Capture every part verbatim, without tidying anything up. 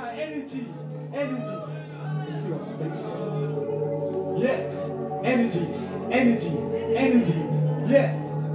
Right, energy, energy. Let's see what space we got. Yeah, energy, energy, energy. Yeah.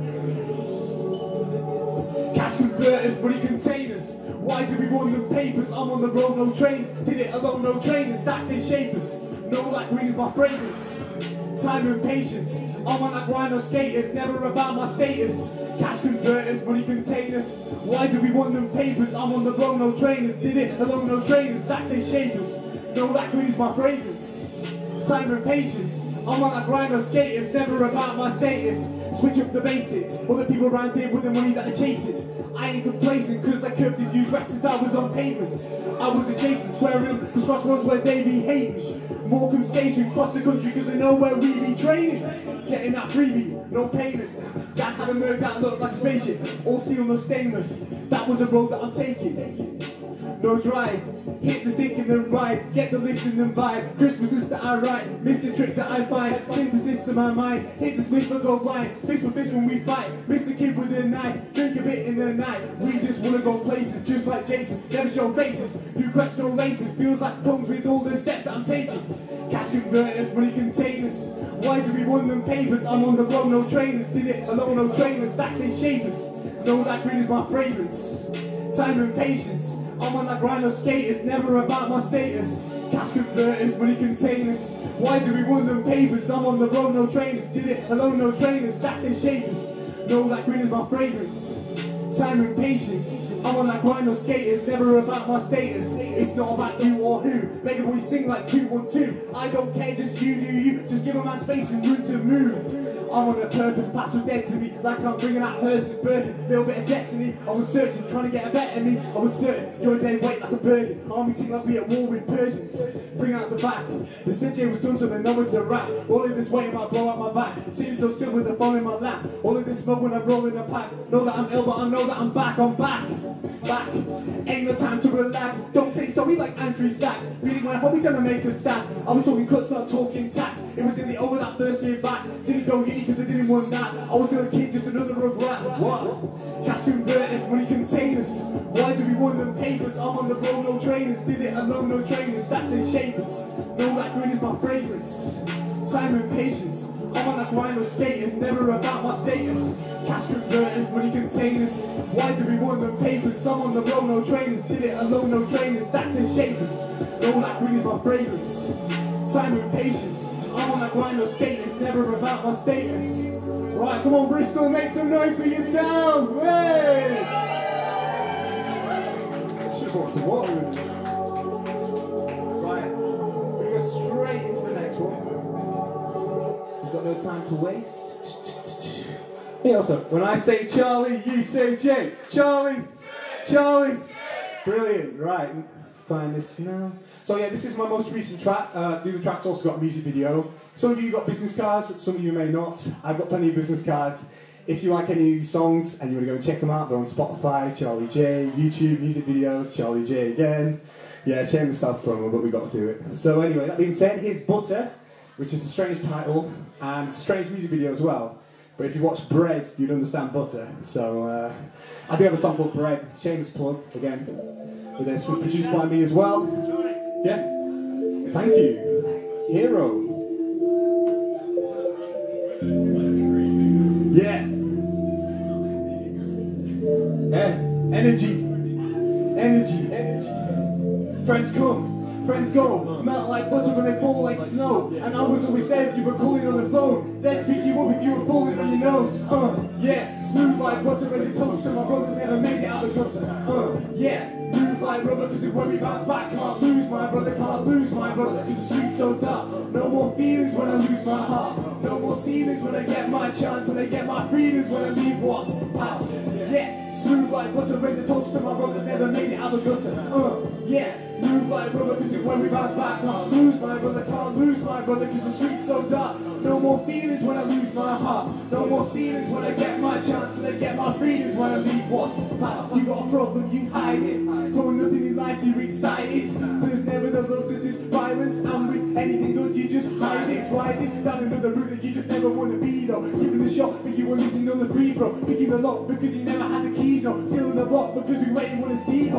Cash converters, money containers. Why do we want the papers? I'm on the road, no trains. Did it alone, no trainers. Stacks ain't shapers. No that green is my fragrance. Time and patience. I'm on that grind, no skaters. Never about my status. Cash converters, money containers. Why do we want them papers? I'm on the road, no trainers. Did it alone, no trainers. Stacks ain't shapers. No that green is my fragrance. Time and patience. I'm on that grind, no skaters. Never about my status. Switch up the basics. All the people around here with the money that they're chasing. I ain't complacent cause I curbed a few cracks since I was on pavements. I was adjacent, squaring up cause crossroads where they be hating. Morecambe Station, cross the country cause I know where we be training. Getting that freebie, no payment. Dad had a Merc that looked like a spaceship. All steel, no stainless. That was a road that I'm taking. No drive, hit the stick and then ride. Get the lift and then vibe. Christmas is that I write, miss the trick that I find. Synthesis in my mind, hit the smith but go blind. Fist for fist when we fight, miss the kid with a knife. Drink a bit in the night, we just wanna go places. Just like Jason, never show faces. New cracks, no laces, feels like comes with all the steps that I'm tasting. Cash converters, money containers. Why do we want them papers? I'm on the road, no trainers. Did it alone, no trainers. Stacks ain't shapers. Know that green is my fragrance. Time and patience. I'm on that grind of skaters, never about my status. Cash converters, money containers. Why do we want them papers? I'm on the road, no trainers. Did it alone, no trainers. Stacks ain't shapers. Know that green is my fragrance. Time and patience. I'm on that grind of skaters, never about my status. It's not about you or who. Make a boy sing like two one two. I don't care, just you do you. Just give a man space and room to move. I'm on a purpose, past was dead to me. Like I'm bringing out hearses, burden. Little bit of destiny. I was searching, trying to get a better me. I was certain, your day wait like a burden. Army team like we at war with Persians. Bring out the back. The C J was done so they know it's a rap. All of this weight might blow out my back. Sitting so still with the phone in my lap. All of this smoke when I'm rolling a pack. Know that I'm ill but I know that I'm back. I'm back. Back. Ain't no time to relax. Don't say sorry like Andrew Stacks. Really my hobby trying to make a stack. I was talking cuts, not talking tats. It was in the over that first year back. Didn't go uni because I didn't want that. I was still a kid, just another regret. What? Cash converters, money containers. Why do we want them papers? I'm on the road, no trainers. Did it alone, no trainers. Stats and shapers. Know that green is my fragrance. Time and patience. I'm on that grind of skaters, never about my status. Cash converters, money containers. Why do we want them papers? I'm on the road, no trainers. Did it alone, no trainers. Stats and shapers. Know that green is my fragrance. Time and patience. I'm on that grind of skaters, never about my status. Right, come on Bristol, make some noise for yourself. Hey! Should've brought some water with me. Right, we're gonna go straight into the next one. We've got no time to waste. Hey, also, when I say Charlie, you say Jay. Charlie, Charlie. Brilliant, right. Find this now. So yeah, this is my most recent track. Uh, the other track's also got a music video. Some of you got business cards, some of you may not. I've got plenty of business cards. If you like any of these songs and you want to go and check them out, they're on Spotify, Charlie J, YouTube, music videos, Charlie J again. Yeah, shameless self-promo, but we've got to do it. So anyway, that being said, here's Butter, which is a strange title, and a strange music video as well. But if you watch Bread, you'd understand Butter. So uh, I do have a song called Bread, shameless plug, again. But this was produced by me as well. Yeah, thank you. Hero. Yeah. Yeah. Energy. Energy. Energy. Friends come, friends go. Melt like butter when they fall like snow. And I was always there if you were calling on the phone. They'd speak you up if you were falling on your nose. Uh, yeah. Smooth like butter as it toast to my brothers never made it out of the gutter. Uh, yeah. Move like rubber cause if when we bounce back can't lose my brother, can't lose my brother cause the street's so dark. No more feelings when I lose my heart. No more ceilings when I get my chance. And I get my freedoms when I leave what's past. Yeah, smooth like butter, raise a toast to my brothers never made it out of the gutter. Uh, yeah, move like rubber cause if when we bounce back can't lose my brother, can't lose my brother cause the street's so dark. No more feelings when I lose my heart. No more ceilings when I get my chance. And I get my freedoms when I leave what's past. You got a problem, you hide it. For nothing in life you excited. There's never the love, there's just violence. And with anything good you just hide it. Ride it down another route that you just never want to be though. Giving the shot but you were missing on the free throw. Picking the lock because you never had the keys no. Still in the block because we waiting want to see hope. And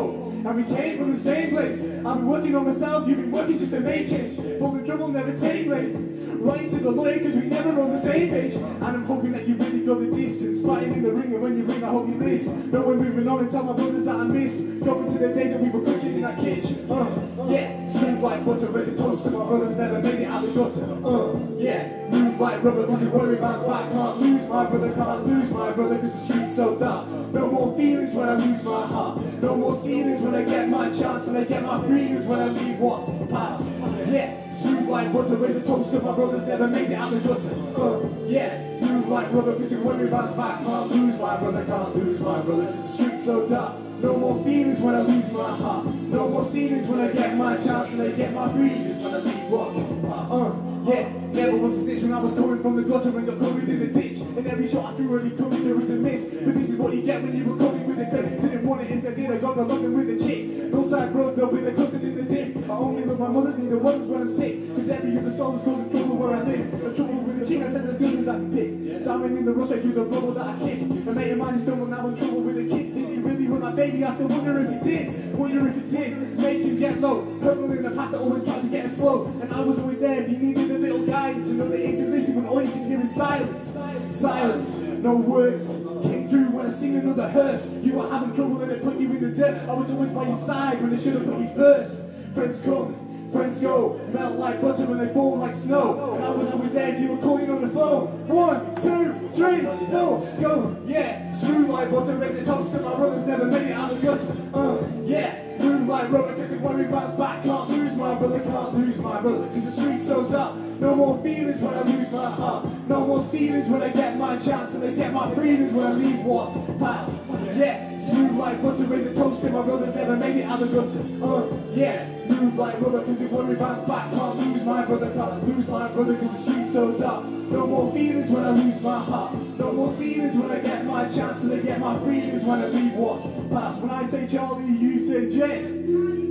and we came from the same place. I've been working on myself, you've been working just to make change. For the trouble, never take blame. Right to the lawyer, cause we never on the same page. And I'm hoping that you really go the distance. Fighting in the ring, and when you ring, I hope you listen. No, we're moving on and tell my brothers that I miss. Going to the days that we were cooking in that kitchen. Uh, yeah, smooth like butter as a toast to my brothers, never made it out the gutter. Uh, yeah, move like rubber, cause it worry bounce back. Can't lose my brother, can't lose my brother, cause the street's so dark. No more feelings when I lose my heart. No more ceilings when I get my chance, and I get my freedoms when I leave what's past. Yeah, smooth like butter, raise a toast to my brothers, never made it out the gutter. Uh, yeah, move like rubber, cause it worry bounce back. Can't lose my brother, can't lose my brother, the street's so dark. No more feelings when I lose my heart. No more ceilings when I get my chance, and I get my reasons when I leave what's past. Uh, yeah, never was a snitch when I was coming from the gutter and got covered in the ditch. And every shot I threw really coming, there was a miss. But this is what you get when you were coming with a gun. Didn't want it as I did, I got the loving with the chick. No side broke up with a cousin in the dip. I only love my mothers, neither others when I'm sick. Cause every other soul is causing trouble where I live. The trouble with the chick, I said there's cousins I can pick. Diamond in the rush, right through the rubble that I kick. A mate of mine is stumbled now in trouble with a kick. Did he really want that baby? I still wonder if he did. Wonder if he did. Make him get low. Hurdle in the path that always tries to get us slow. And I was always there if you needed a little guidance. You know they ain't to listen when all you can hear is silence. Silence. No words came through when I sing another hearse. You were having trouble and it put you in the dirt. I was always by your side when I should have put you first. Friends come, friends go, melt like butter when they fall like snow. And I was always there if you were calling on the phone. One, two, three, four, go. Yeah, smooth like butter, raise it toast to my brothers, never made it out of the gutter. Uh, yeah, move like rubber, cause it worry bounce back. Can't lose my brother, can't lose my brother, cause the street's so dark. No more feelings when I lose my heart. No more ceilings when I get my chance, and I get my freedoms when I leave what's past. Yeah, smooth like butter, raise a toast to my brothers, never made it out of the gutter. Uh, yeah, move like rubber, cause it worry bounce back. Can't lose my brother, can't lose my brother, cause the street's so dark. No more feelings when I lose my heart. No more ceilings when I get my chance, and I get my freedoms when I leave what's past. When I say Charlie, you say Jay.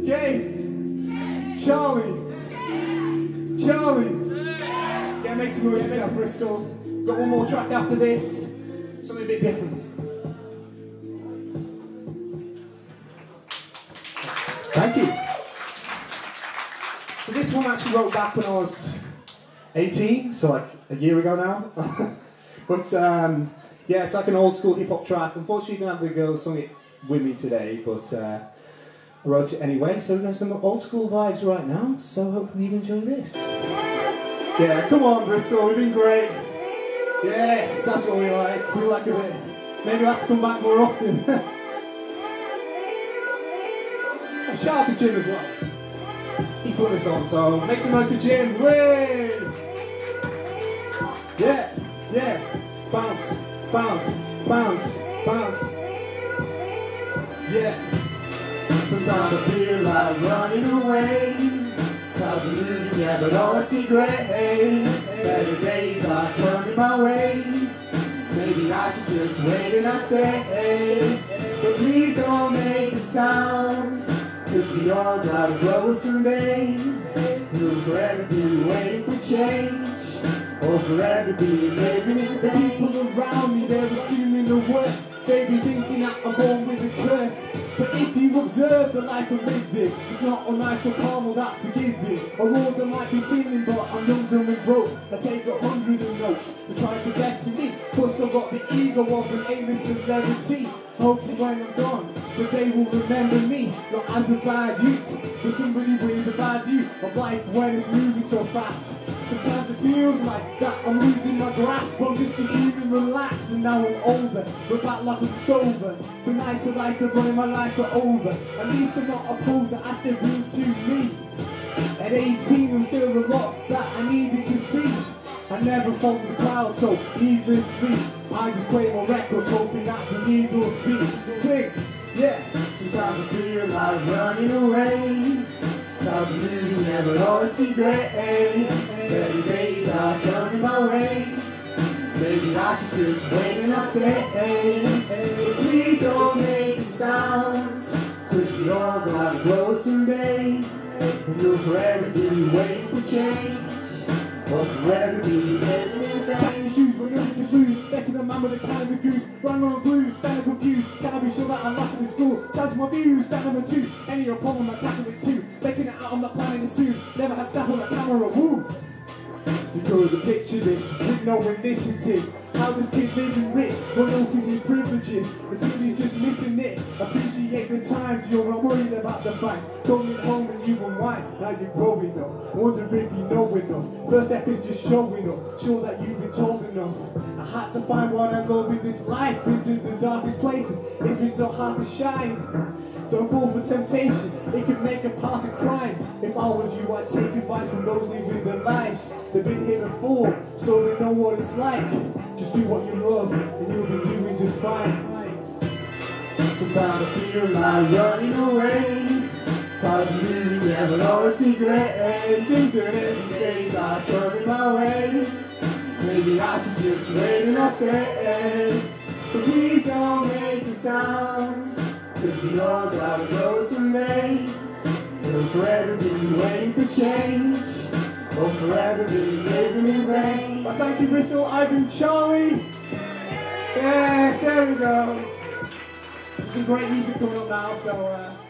Jay. Charlie. Charlie. Yeah, make some noise yourself, Bristol. Got one more track after this. Something a bit different. Thank you. So this one I actually wrote back when I was eighteen, so like a year ago now. But um, yeah, it's like an old school hip hop track. Unfortunately, I didn't have the girls sing it with me today, but uh, I wrote it anyway. So we're going to some old school vibes right now. So hopefully you enjoy this. Yeah, come on, Bristol, we've been great. Yes, that's what we like. We like a bit. Maybe we'll have to come back more often. Shout out to Jim as well. He put this on, so make some noise for Jim. Way! Yeah, yeah. Bounce, bounce, bounce, bounce. Yeah. Sometimes I feel like running away. Clouds are moving, yeah, but all I see grey. Better days are coming my way. Maybe I should just wait and I stay. But please don't make a sound, cause we all gotta go someday. We'll forever be waiting for change, or forever be living in vain. People around me, they're assuming the worst. They be thinking that I'm born with a curse. But if you observe the life I lived in, it's not all nice or calm or that forgiving. A Lord I might be singing, but I'm young, dumb and broke. I take a hundred of notes, they try to get to me. Plus I've got the ego of an A-list celebrity. Hopefully when I'm gone, that they will remember me, not as a bad youth, but somebody with a bad view of life when it's moving so fast. Sometimes it feels like that I'm losing my grasp. I'm just a human, relaxed, and now I'm older, but back like I'm sober. The nights and lights of running my life are over. At least I'm not a poser, I stay real to me. At eighteen, I'm still a lot that I needed to see. I never followed the crowd, so needlessly I just play my records, hoping that the needle speaks. Sing, yeah. Sometimes I feel like running away. Clouds are moving, yeah, but all I see grey. Better days are coming my way. Maybe I should just wait and I'll stay. But please don't make a sound, cause we all gotta grow someday. And you'll forever be waiting for change, or forever be living in vain. Tap your shoes, we're looking for shoes. Messing a man with a can of a goose. Run on a blues, standing confused. Can I be sure that I'm lost in school? Charging my views, stand number two. Any your problem, I'm tackling it too. Making it out, I'm not planning it soon. Never had staff on the camera, woo! You could picture this with no initiative. How this kid living rich, won't notice his privileges until he's just missing it. Appreciate the times, you're not worried about the facts. Going home and you unwind, now you're growing up. Wonder if you know enough. First step is just showing up, sure that you've been told enough. I had to find what I love in this life. Been to the darkest places, it's been so hard to shine. Don't fall for temptation, it can make a path of crime. If I was you, I'd take advice from those living their lives. They've been here before, so they know what it's like. Just do what you love, and you'll be doing just fine. Sometimes I feel like running away, cause you really never know a secret. Dreams and every days are coming my way. Maybe I should just wait and I'll stay. So please don't make a sound, cause you know I gotta go someday. Feel forever been waiting for change, or forever been living in vain. But thank you, Bristol, Ivan, Charlie. Yes, there we go. Some great music coming up now, so uh,